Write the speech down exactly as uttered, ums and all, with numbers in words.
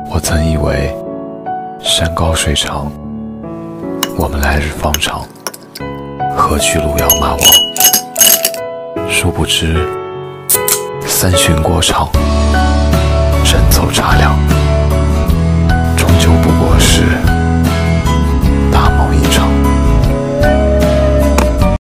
我曾以为山高水长，我们来日方长，何须路遥马忘？殊不知三巡过场，人走茶凉。